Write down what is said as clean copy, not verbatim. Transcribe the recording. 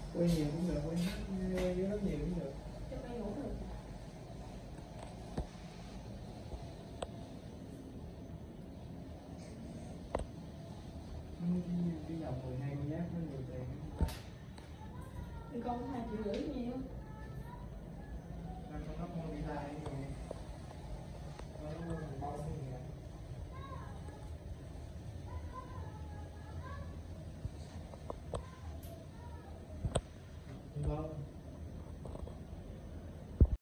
quay nhiều cũng được, quay dưới rất nhiều cũng được. Cho quay ngủ được. Cái dòng 12 con giáp nó nhiều tiền. Thì con 2,5 triệu nhiều. Con thấp con đi tay